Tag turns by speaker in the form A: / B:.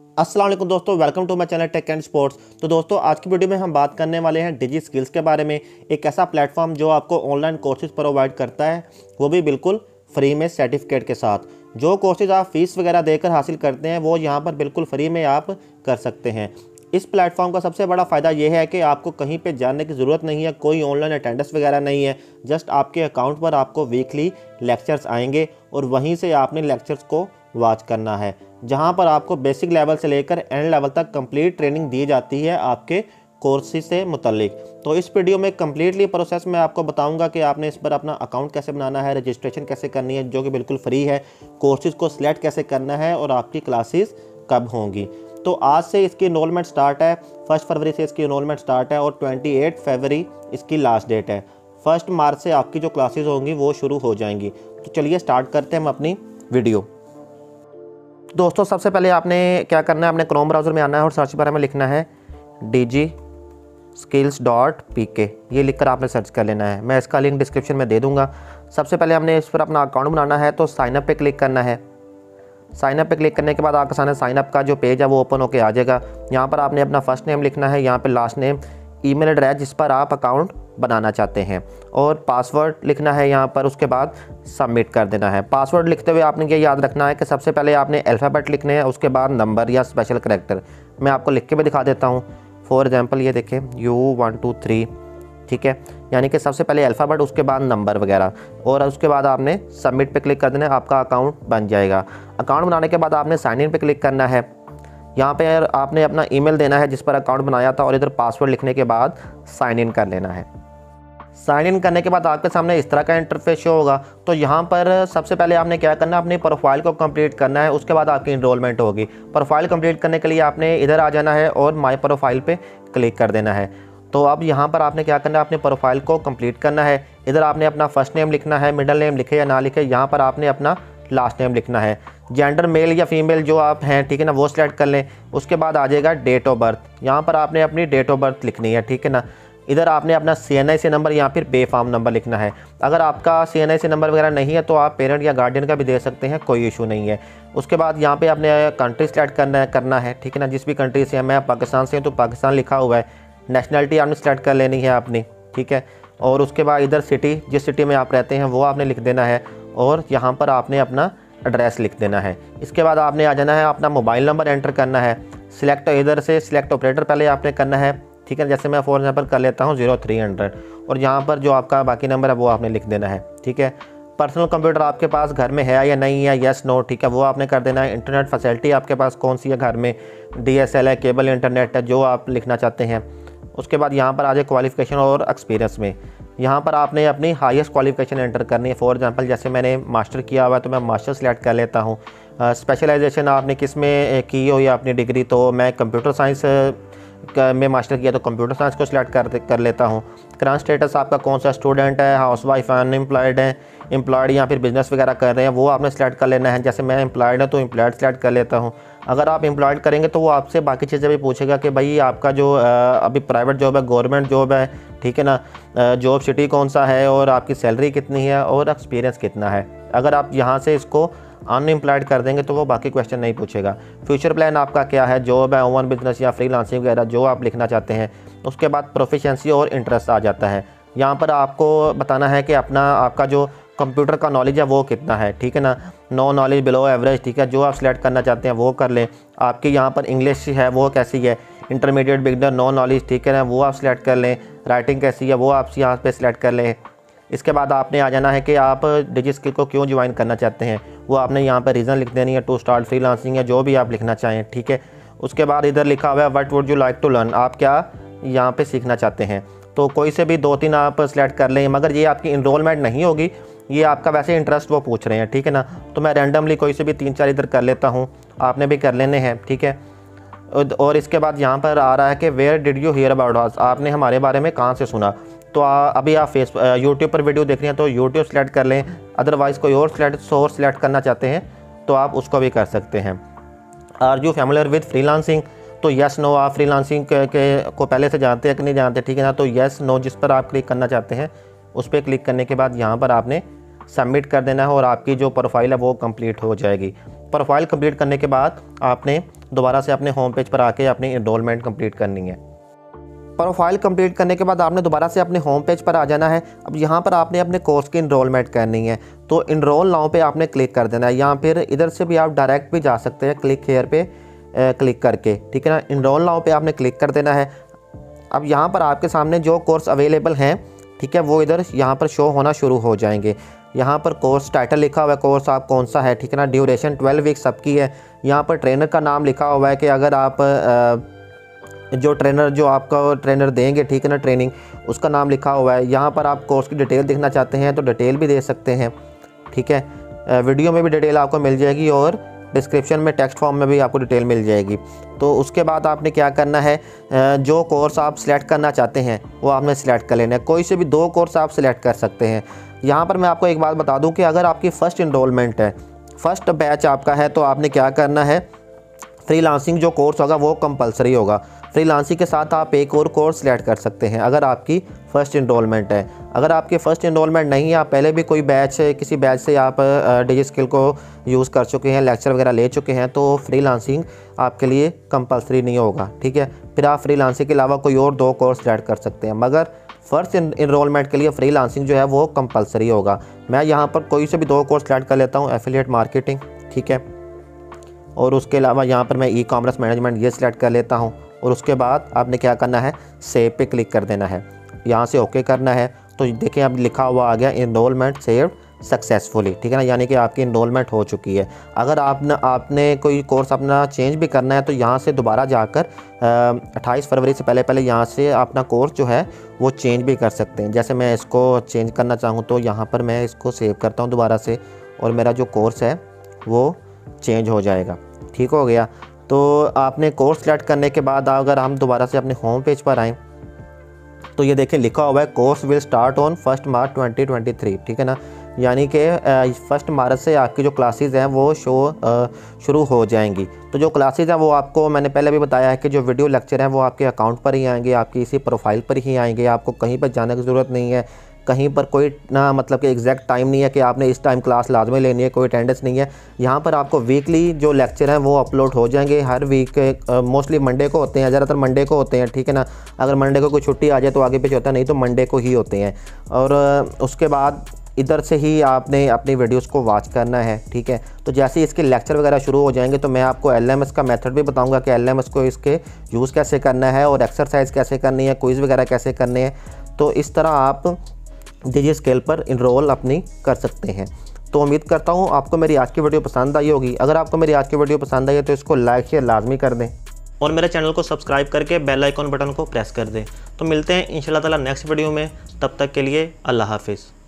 A: अस्सलाम वालेकुम दोस्तों, welcome to my channel tech and sports. तो दोस्तों आज की वीडियो में हम बात करने वाले हैं डिजी स्किल्स के बारे में। एक ऐसा प्लेटफॉर्म जो आपको ऑनलाइन कोर्सेज प्रोवाइड करता है, वो भी बिल्कुल फ्री में सर्टिफिकेट के साथ। जो कोर्सेज आप फीस वगैरह देकर हासिल करते हैं वो यहाँ पर बिल्कुल फ्री में आप कर सकते हैं। इस प्लेटफॉर्म का सबसे बड़ा फ़ायदा ये है कि आपको कहीं पे जाने की ज़रूरत नहीं है, कोई ऑनलाइन अटेंडेंस वगैरह नहीं है। जस्ट आपके अकाउंट पर आपको वीकली लेक्चर्स आएंगे और वहीं से आपने लेक्चर्स को वॉच करना है, जहां पर आपको बेसिक लेवल से लेकर एंड लेवल तक कंप्लीट ट्रेनिंग दी जाती है आपके कोर्सेज से मुतल्लिक। तो इस वीडियो में कम्प्लीटली प्रोसेस मैं आपको बताऊंगा कि आपने इस पर अपना अकाउंट कैसे बनाना है, रजिस्ट्रेशन कैसे करनी है जो कि बिल्कुल फ्री है, कोर्सेज को सिलेक्ट कैसे करना है और आपकी क्लासेस कब होंगी। तो आज से इसकी इनरोलमेंट स्टार्ट है, 1 फरवरी से इसकी इनरोलमेंट स्टार्ट है और 28 फरवरी इसकी लास्ट डेट है। 1 मार्च से आपकी जो क्लासेस होंगी वो शुरू हो जाएंगी। तो चलिए स्टार्ट करते हैं हम अपनी वीडियो। दोस्तों सबसे पहले आपने क्या करना है, अपने क्रोम ब्राउज़र में आना है और सर्च बार में लिखना है digiskills.pk। ये लिखकर आपने सर्च कर लेना है। मैं इसका लिंक डिस्क्रिप्शन में दे दूंगा। सबसे पहले हमने इस पर अपना अकाउंट बनाना है, तो साइनअप पे क्लिक करना है। साइनअप पे क्लिक करने के बाद आपके सामने साइनअप का जो पेज है वो ओपन होकर आ जाएगा। यहाँ पर आपने अपना फर्स्ट नेम लिखना है, यहाँ पे लास्ट नेम, ईमेल एड्रेस जिस पर आप अकाउंट बनाना चाहते हैं और पासवर्ड लिखना है यहाँ पर। उसके बाद सबमिट कर देना है। पासवर्ड लिखते हुए आपने ये याद रखना है कि सबसे पहले आपने अल्फ़ाबेट लिखने हैं, उसके बाद नंबर या स्पेशल करैक्टर। मैं आपको लिख के भी दिखा देता हूँ। फॉर एग्जांपल ये देखें U123, ठीक है, यानी कि सबसे पहले अल्फ़ाबेट उसके बाद नंबर वगैरह, और उसके बाद आपने सबमिट पे क्लिक कर देना है, आपका अकाउंट बन जाएगा। अकाउंट बनाने के बाद आपने साइन इन पे क्लिक करना है। यहाँ पे आपने अपना ईमेल देना है जिस पर अकाउंट बनाया था और इधर पासवर्ड लिखने के बाद साइन इन कर लेना है। साइन इन करने के बाद आपके सामने इस तरह का इंटरफेस शो होगा। तो यहाँ पर सबसे पहले आपने क्या करना है, अपनी प्रोफाइल को कंप्लीट करना है, उसके बाद आपकी इनरोलमेंट होगी। प्रोफाइल कंप्लीट करने के लिए आपने इधर आ जाना है और माय प्रोफाइल पे क्लिक कर देना है। तो अब यहाँ पर आपने क्या करना है, अपने प्रोफाइल को कंप्लीट करना है। इधर आपने अपना फर्स्ट नेम लिखना है, मिडिल नेम लिखे या ना लिखे, यहाँ पर आपने अपना लास्ट नेम लिखना है। जेंडर मेल या फीमेल जो आप हैं, ठीक है ना, वो सिलेक्ट कर लें। उसके बाद आ जाएगा डेट ऑफ बर्थ, यहाँ पर आपने अपनी डेट ऑफ बर्थ लिखनी है, ठीक है ना। इधर आपने अपना CNIC नंबर या फिर पे फॉर्म नंबर लिखना है। अगर आपका CNIC नंबर वगैरह नहीं है तो आप पेरेंट या गार्डियन का भी दे सकते हैं, कोई इशू नहीं है। उसके बाद यहाँ पे आपने कंट्री सेलेक्ट करना है, ठीक है ना, जिस भी कंट्री से है। मैं पाकिस्तान से हूँ तो पाकिस्तान लिखा हुआ है। नेशनलिटी आपने सेलेक्ट कर लेनी है अपनी, ठीक है। और उसके बाद इधर सिटी, जिस सिटी में आप रहते हैं वो आपने लिख देना है और यहाँ पर आपने अपना एड्रेस लिख देना है। इसके बाद आपने आ जाना है, अपना मोबाइल नंबर एंटर करना है। सिलेक्ट इधर से सिलेक्ट ऑपरेटर पहले आपने करना है, ठीक है। जैसे मैं फॉर एग्जांपल कर लेता हूँ 0300 और यहाँ पर जो आपका बाकी नंबर है वो आपने लिख देना है, ठीक है। पर्सनल कंप्यूटर आपके पास घर में है या नहीं है, यस नो, ठीक है, वो आपने कर देना है। इंटरनेट फैसिलिटी आपके पास कौन सी है घर में, DSL है, केबल इंटरनेट है, जो आप लिखना चाहते हैं। उसके बाद यहाँ पर आ जाए क्वालिफिकेशन और एक्सपीरियंस में। यहाँ पर आपने अपनी हाईएस्ट क्वालिफिकेशन एंटर करनी है। फॉर एग्जांपल जैसे मैंने मास्टर किया हुआ है तो मैं मास्टर सेलेक्ट कर लेता हूँ। स्पेशलाइजेशन आपने किस में की हो या अपनी डिग्री, तो मैं कंप्यूटर साइंस में मास्टर किया तो कंप्यूटर साइंस को सिलेक्ट कर लेता हूँ। करंट स्टेटस आपका कौन सा, स्टूडेंट है, हाउसवाइफ, अनएम्प्लॉयड है, एम्प्लॉयड या फिर बिजनेस वगैरह कर रहे हैं, वो आपने सेलेक्ट कर लेना है। जैसे मैं एम्प्लॉयड है तो एम्प्लॉयड सेलेक्ट कर लेता हूँ। अगर आप एम्प्लॉयड करेंगे तो वो आपसे बाकी चीज़ें भी पूछेगा कि भाई आपका जो अभी प्राइवेट जॉब है, गवर्नमेंट जॉब है, ठीक है ना, जॉब सिटी कौन सा है और आपकी सैलरी कितनी है और एक्सपीरियंस कितना है। अगर आप यहाँ से इसको अनएम्प्लॉयड कर देंगे तो वो बाकी क्वेश्चन नहीं पूछेगा। फ्यूचर प्लान आपका क्या है, जॉब है, ओवन बिजनेस या फ्रीलांसिंग वगैरह जो आप लिखना चाहते हैं। उसके बाद प्रोफिशिएंसी और इंटरेस्ट आ जाता है। यहाँ पर आपको बताना है कि आपका जो कंप्यूटर का नॉलेज है वो कितना है, ठीक है ना, नो नॉलेज, बिलो एवरेज, ठीक है, जो आप सिलेक्ट करना चाहते हैं वो कर लें। आपकी यहाँ पर इंग्लिश है वो कैसी है, इंटरमीडिएट, बिगनर, नो नॉलेज, ठीक है ना, वो आप सिलेक्ट कर लें। राइटिंग कैसी है वो आप यहाँ पे सिलेक्ट कर लें। इसके बाद आपने आ जाना है कि आप डिजी स्किल को क्यों ज्वाइन करना चाहते हैं, वो आपने यहाँ पर रीज़न लिख देनी है, टू स्टार्ट फ्रीलांसिंग है, जो भी आप लिखना चाहें, ठीक है। उसके बाद इधर लिखा हुआ है what would you like to learn, आप क्या यहाँ पे सीखना चाहते हैं। तो कोई से भी 2-3 आप सेलेक्ट कर लें, मगर ये आपकी इनरोलमेंट नहीं होगी, ये आपका वैसे इंटरेस्ट वो पूछ रहे हैं, ठीक है ना। तो मैं रैंडमली कोई से भी 3-4 इधर कर लेता हूँ, आपने भी कर लेने हैं, ठीक है। और इसके बाद यहाँ पर आ रहा है कि where did you hear about us, आपने हमारे बारे में कहाँ से सुना। तो अभी आप यूट्यूब पर वीडियो देख रहे हैं तो यूट्यूब सेलेक्ट कर लें। अदरवाइज़ कोई और सोर्स सेलेक्ट करना चाहते हैं तो आप उसको भी कर सकते हैं। Are you familiar with freelancing, तो यस नो, आप फ्रीलांसिंग को पहले से जानते हैं कि नहीं जानते, ठीक है ना। तो यस नो जिस पर आप क्लिक करना चाहते हैं उस पर क्लिक करने के बाद यहाँ पर आपने सबमिट कर देना है और आपकी जो प्रोफाइल है वो कंप्लीट हो जाएगी। प्रोफाइल कंप्लीट करने के बाद आपने दोबारा से अपने होम पेज पर आके अपनी इनरोलमेंट कंप्लीट करनी है। प्रोफाइल कंप्लीट करने के बाद आपने दोबारा से अपने होम पेज पर आ जाना है। अब यहाँ पर आपने अपने कोर्स की इनरोलमेंट करनी है, तो इनरोल नाउ पे आपने क्लिक कर देना है, या फिर इधर से भी आप डायरेक्ट भी जा सकते हैं क्लिक हेयर पे क्लिक करके, ठीक है ना। इनरोल नाउ पे आपने क्लिक कर देना है। अब यहाँ पर आपके सामने जो कोर्स अवेलेबल हैं, ठीक है, वो इधर यहाँ पर शो होना शुरू हो जाएंगे। यहाँ पर कोर्स टाइटल लिखा हुआ है, कोर्स आप कौन सा है, ठीक है ना। ड्यूरेशन 12 वीक सबकी है। यहाँ पर ट्रेनर का नाम लिखा हुआ है कि अगर आप जो आपका ट्रेनर देंगे, ठीक है ना, ट्रेनिंग, उसका नाम लिखा हुआ है। यहाँ पर आप कोर्स की डिटेल देखना चाहते हैं तो डिटेल भी दे सकते हैं, ठीक है। वीडियो में भी डिटेल आपको मिल जाएगी और डिस्क्रिप्शन में टेक्स्ट फॉर्म में भी आपको डिटेल मिल जाएगी। तो उसके बाद आपने क्या करना है, जो कोर्स आप सिलेक्ट करना चाहते हैं वो आपने सिलेक्ट कर लेना है। कोई से भी 2 कोर्स आप सिलेक्ट कर सकते हैं। यहाँ पर मैं आपको एक बात बता दूँ कि अगर आपकी फ़र्स्ट इनरोलमेंट है, फर्स्ट बैच आपका है, तो आपने क्या करना है, फ्रीलांसिंग जो कोर्स होगा वो कंपलसरी होगा। फ्रीलांसिंग के साथ आप एक और कोर्स सिलेक्ट कर सकते हैं अगर आपकी फ़र्स्ट इनरोलमेंट है। अगर आपकी फ़र्स्ट इनरोलमेंट नहीं है, आप पहले भी कोई बैच, किसी बैच से आप डिजिस्किल को यूज़ कर चुके हैं, लेक्चर वगैरह ले चुके हैं, तो फ्रीलांसिंग आपके लिए कंपलसरी नहीं होगा, ठीक है। फिर आप फ्रीलांसिंग के अलावा कोई और 2 कोर्स सिलेक्ट कर सकते हैं, मगर फ़र्स्ट इनरोलमेंट के लिए फ्रीलांसिंग जो है वो कंपलसरी होगा। मैं यहाँ पर कोई से भी 2 कोर्स सिलेक्ट कर लेता हूँ, एफिलिएट मार्केटिंग, ठीक है, और उसके अलावा यहाँ पर मैं ई कॉमर्स मैनेजमेंट ये सिलेक्ट कर लेता हूँ। और उसके बाद आपने क्या करना है, सेव पे क्लिक कर देना है, यहाँ से ओके करना है। तो देखिए अब लिखा हुआ आ गया इनरोलमेंट सेव्ड सक्सेसफुली, ठीक है ना, यानी कि आपकी इनरोलमेंट हो चुकी है। अगर आपने कोई कोर्स अपना चेंज भी करना है तो यहाँ से दोबारा जाकर 28 फरवरी से पहले यहाँ से अपना कोर्स जो है वो चेंज भी कर सकते हैं। जैसे मैं इसको चेंज करना चाहूँ तो यहाँ पर मैं इसको सेव करता हूँ दोबारा से, और मेरा जो कोर्स है वो चेंज हो जाएगा, ठीक हो गया। तो आपने कोर्स सेलेक्ट करने के बाद अगर हम दोबारा से अपने होम पेज पर आएँ तो ये देखें लिखा हुआ है कोर्स विल स्टार्ट ऑन 1 मार्च 2023, ठीक है ना, यानी कि 1 मार्च से आपकी जो क्लासेस हैं वो शुरू हो जाएंगी। तो जो क्लासेस हैं वो आपको मैंने पहले भी बताया है कि जो वीडियो लेक्चर हैं वो आपके अकाउंट पर ही आएंगे, आपकी इसी प्रोफाइल पर ही आएंगे, आपको कहीं पर जाने की ज़रूरत नहीं है, कहीं पर कोई ना मतलब कि एग्जैक्ट टाइम नहीं है कि आपने इस टाइम क्लास लाजमी लेनी है, कोई अटेंडेंस नहीं है। यहाँ पर आपको वीकली जो लेक्चर हैं वो अपलोड हो जाएंगे हर वीक, मोस्टली मंडे को होते हैं, ज़्यादातर मंडे को होते हैं, ठीक है ना। अगर मंडे को कोई छुट्टी आ जाए तो आगे पीछे होता है, नहीं तो मंडे को ही होते हैं। और उसके बाद इधर से ही आपने अपनी वीडियोस को वॉच करना है, ठीक है। तो जैसे ही इसके लेक्चर वगैरह शुरू हो जाएंगे तो मैं आपको LMS का मेथड भी बताऊंगा कि LMS को इसके यूज़ कैसे करना है और एक्सरसाइज कैसे करनी है, क्विज़ वगैरह कैसे करने हैं। तो इस तरह आप डिजिस्किल पर इनरोल अपनी कर सकते हैं। तो उम्मीद करता हूँ आपको मेरी आज की वीडियो पसंद आई होगी। अगर आपको मेरी आज की वीडियो पसंद आई है तो इसको लाइक शेयर लाजमी कर दें और मेरे चैनल को सब्सक्राइब करके बेल आइकॉन बटन को प्रेस कर दें। तो मिलते हैं इंशाल्लाह ताला नेक्स्ट वीडियो में, तब तक के लिए अल्लाह हाफिज़।